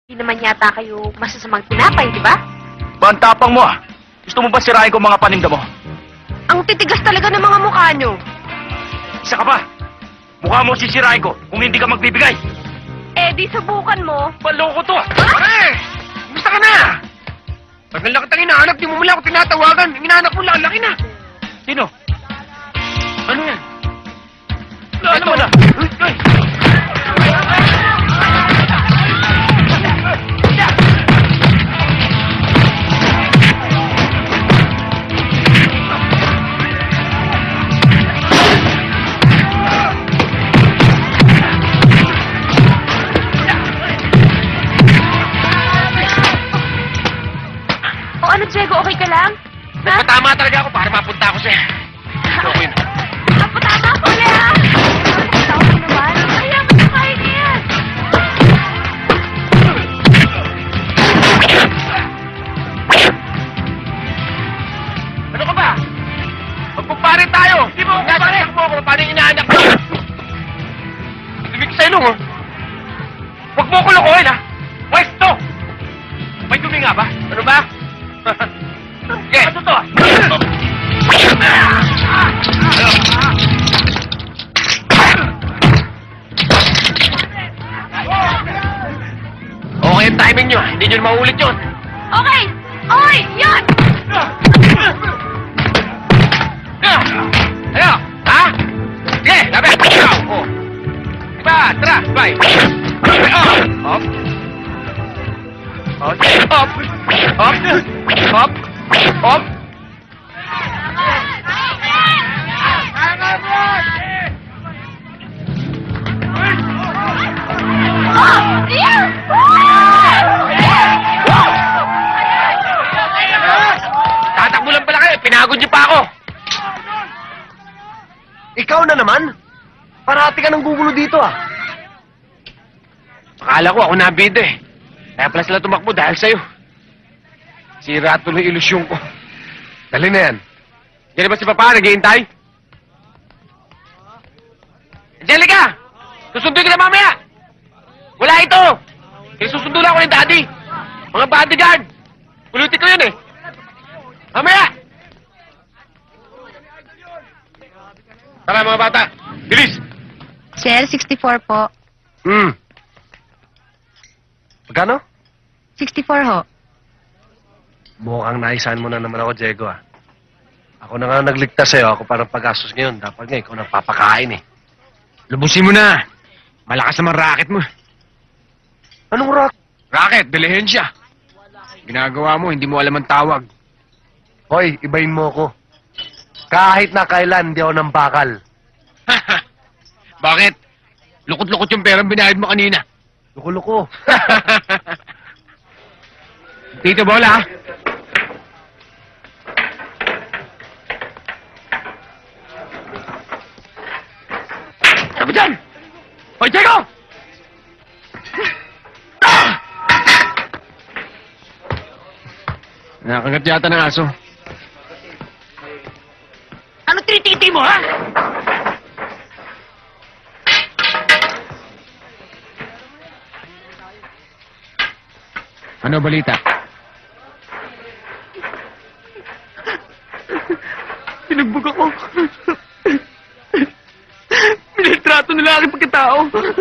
Hindi naman yata kayo masasamang tinapay, di ba? Ba, ang tapang mo ah. Gusto mo ba sirain ko mga paninda mo? Ang titigas talaga ng mga mukha nyo. Isa ka pa. Mukha mo sisirain ko kung hindi ka magbibigay. Eh, di subukan mo. Baloko to ah. Pare! Gusto ka na! Pag nalaki tang inaanap, di mo mula ako tinatawagan. Yung inaanap mo lang, laki na. Sino? Ano yan? Ano mo na? Ay! O ano, Diego, okay ka lang? Ha? Patama talaga ako para mapunta ako sa'yo. Okay na. Patama ko na! Tao mo naman. Kaya mo na kain yan. Ano ka ba? Magpapare tayo! Di mo ako pare! Mo ako, paano yung inaanak ko? Ibig sa'yo nung, oh. Huwag mo ko lokohin, ha? Pwesto! May dumi nga ba? Ano ba? Okay. Ano to? Okay yung timing nyo. Hindi nyo maulit yun. Okay! Okay! Yan! Ano? Ha? Sige, labi. Oh. Diba? Tara, bye. Hop. Hop. Hop. Hop. Hop. Hop. Tatakbo lang pala kayo. Pinagod niyo pa ako. Ikaw na naman? Parati ka nang gugulo dito ah. Akala ko ako nabida eh. Kaya pala sila tumakbo dahil sa'yo. Sira tuloy ilusyon ko. Dali na yan. Diyan ba si Papa? Naghihintay? Angelica! Susunduin ka na mamaya! Wala ito! Kaya susundo lang ako ni Daddy. Mga bodyguard! Pulutin ko yun eh. Mamaya! Tara mga bata! Bilis! Sir, 64 po. Magkano? 64 ho. Mukhang naisahan mo na naman ako, Diego ah. Ako na nga nagligtas sa'yo. Ako parang pag-asos ngayon. Dapat nga ikaw nagpapakain eh. Lubusin mo na! Malakas naman racket mo. Anong rock? Racket, dilihensya. Ginagawa mo, hindi mo alam ang tawag. Hoy, ibahin mo ako. Kahit na kailan, hindi ako nang bakal. Bakit? Lukot-lukot yung perang binayad mo kanina. Luko-luko. Tito Bola, ha? Ano ba dyan? Hoy, Diego! Nakagat yata ng aso. Ano trititi mo, ha? Ano balita? Pinagbug ako. Pinitrato nila aking pagkatao.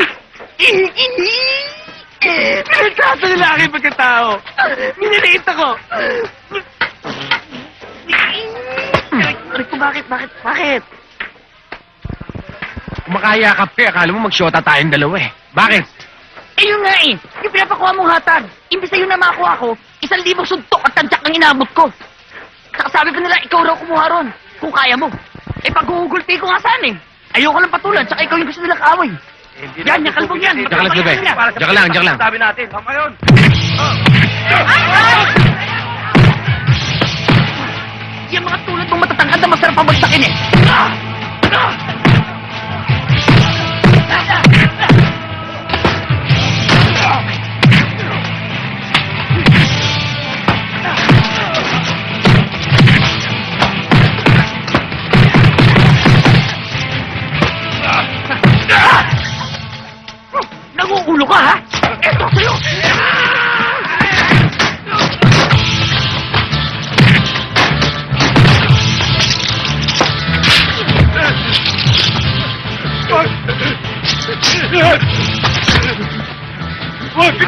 Pinitrato nila aking pagkatao. Miniliit ako. Aray ko, bakit? Kumakayakap ka, akala mo mag-shota tayong dalawa eh. Bakit? Eh yun nga eh, yung pinapakuha mong hatag. Imbis na yun na makuha ko, 1,000 suntok at tantyak ang inabot ko. Saka sabi ko nila, ikaw raw kumuha ron, kung kaya mo. Eh pag-huhugulti ko nga saan eh. Ayoko lang patulan, saka ikaw yung gusto nila kaaway. Yan, yung kalbog yan. Diyan ka lang, Slube. Diyan ka lang. Sabi natin, tama yun. Yung mga tulad mong matatangkad na masarap ang bagsakin eh. Nanguulo ka, ha? Eto sa'yo!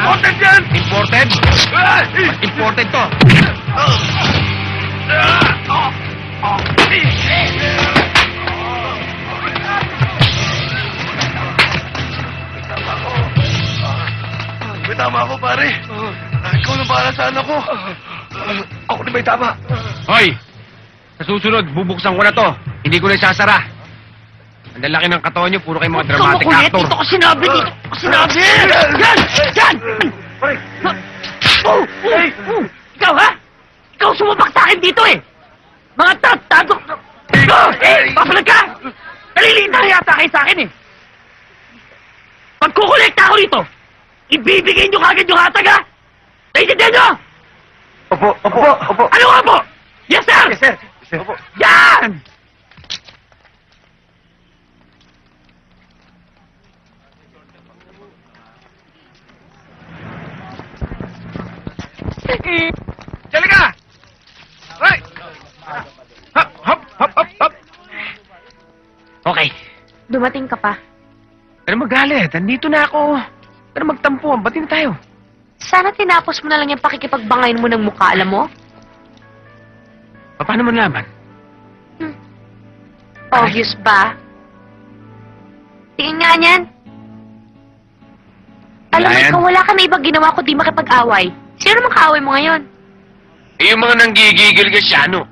Imported yan! Imported? Mas imported to. May tama ako, pare. Ikaw na bahala sa anak ko. Ako na may tama. Hoy! Sa susunod, bubuksan ko na to. Hindi ko na isasara. Ang lalaki ng katawan nyo, puro kayo mga dramatic Kumukulit, actor. dito ko sinabi, dito ko sinabi! Yan! Yan! Pare! Ikaw, ha? Ikaw sumabak sa akin dito, eh! Mga tratado... Papalag ka! Nalilita na yata kayo sa akin, eh! Pagkukolekta ako rito, ibibigay nyo kagad yung hatag, ha? Naiintindihan nyo? Opo, opo, opo. Ano nga po? Yes, sir! Yes, sir. Yes, sir. Opo. Yan! Dali ka! Hoy! Hop, hop, hop, hop, hop! Okay. Dumating ka pa. Pero magalit. Andito na ako. Pero magtampuan. Ba't na tayo? Sana tinapos mo na lang yung pakikipagbangayin mo ng mukha, alam mo? Paano mo nalaman? Obvious ba? Tingin nga niyan. Alam mo, Wala yan. ikaw wala ka na ibang ginawa kundi makipag-away. Sino naman kaaway mo ngayon? Eh, yung mga nanggigigil ka siya, ano?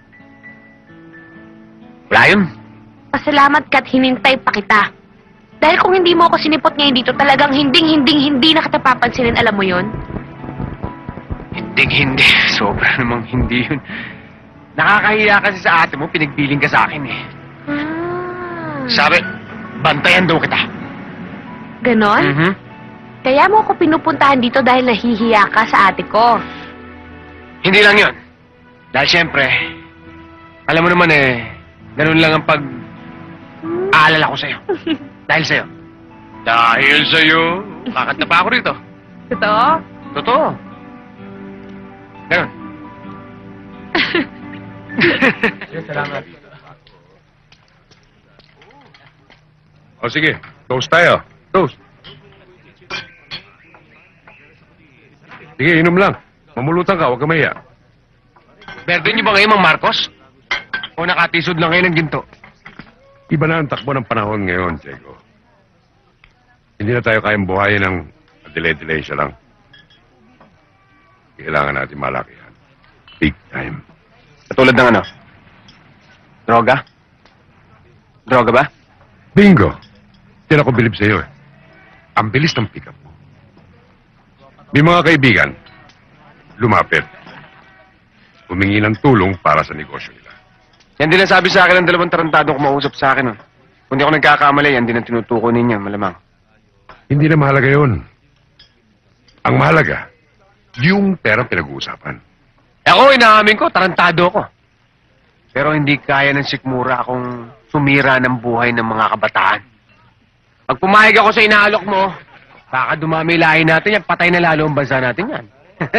Wala yun. Pasalamat ka't hinintay pa kita. Dahil kung hindi mo ako sinipot ngayon dito, talagang hindi na kita papansinin, alam mo yon? Hindi. Sobra namang hindi yun. Nakakahiya kasi sa ate mo, pinagbiling ka sa akin eh. Sabi, bantayan daw kita. Ganon? Mhm. Kaya mo ako pinupuntahan dito dahil nahihiya ka sa ate ko. Hindi lang yun. Dahil siyempre, alam mo naman eh, ganun lang ang pag-aalala ko sa'yo. Dahil sa'yo. Dahil sa'yo. Kakanta pa ako rito. Totoo? Totoo. Ganun. Salamat. O sige, toast tayo. Toast. Sige, inom lang. Mamulutan ka, huwag ka mahiya. Berde niyo ba ngayon, Mang Marcos? O nakatisod lang ngayon ng ginto? Iba na ang takbo ng panahon ngayon, Diego. Hindi na tayo kayang buhayin ng delay-delay siya lang. Kailangan natin malakihan. Big time. Katulad ng ano? Droga? Droga ba? Bingo! Hindi ako bilib sa'yo eh. Ang bilis ng pick-up mo. May mga kaibigan, lumapit. Humingi ng tulong para sa negosyo nila. Yan din ang sabi sa akin ng dalawang tarantadong kumausap sa akin. Kung di ako nagkakamali, yan din ang tinutuko ninyo, malamang. Hindi na mahalaga yun. Ang mahalaga, yung perang pinag-uusapan. Ako, inaamin ko, tarantado ako. Pero hindi kaya ng sikmura akong sumira ng buhay ng mga kabataan. Pag pumayag ako sa inaalok mo, baka dumami lahi natin yan, patay na lalo ang bansa natin yan.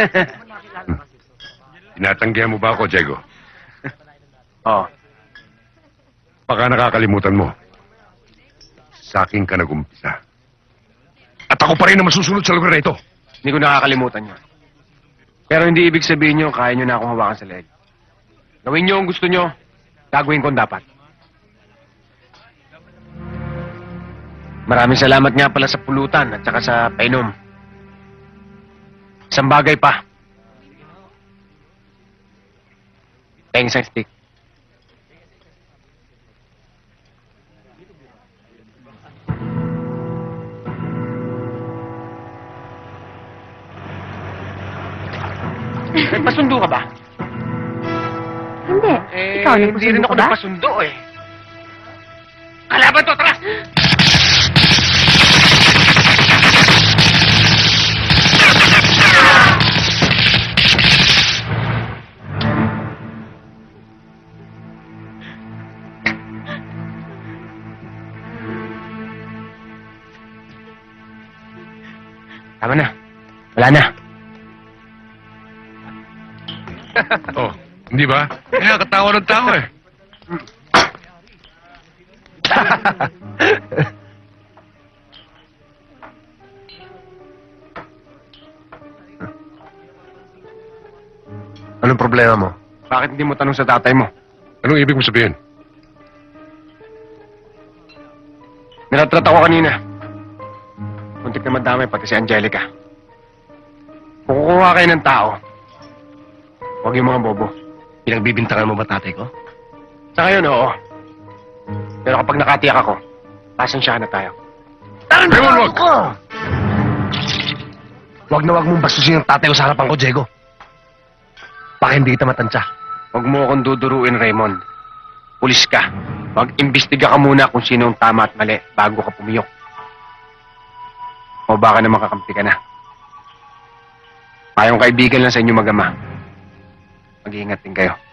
Tinatanggihan mo ba ako, Diego? Oh, Baka nakakalimutan mo. Sa akin ka nag-umpisa. At ako pa rin na masusunod sa lugar na ito. hindi ko nakakalimutan yun. Pero hindi ibig sabihin nyo, kaya nyo na akong hawakan sa leeg. Gawin nyo ang gusto nyo, gagawin ko ang dapat. Maraming salamat nga pala sa pulutan at saka sa painom. Isang bagay pa. Thanks, and stick. Nagpasundo ka ba? Hindi. Ikaw, Hindi rin nagpasundo ako ka ba? nagpasundo eh. Kalaban to, tara! Tama na. Wala na. Oh, hindi ba? Kaya katawa ng tao eh. Anong problema mo? Bakit hindi mo tanong sa tatay mo? Anong ibig mo sabihin? Nilatrat ako kanina. Muntik na madamay pati si Angelica. Kung kukuha kayo ng tao, huwag yung mga bobo. Pinagbibintangan mo ba tatay ko? Sa ngayon, oo. Pero kapag nakatiyak ako, pasensyahan na tayo. Raymond, wag! Huwag na huwag mong bastusin yung tatay ko sa harapan ko, Diego. Baka hindi kita matansya. Huwag mo akong duduruin, Raymond. Pulis ka. Mag-imbestiga ka muna kung sino ang tama at mali bago ka pumiyok. O baka naman kakampi ka na. Payong kaibigan lang sa inyo mag-ama. Mag-iingat din kayo.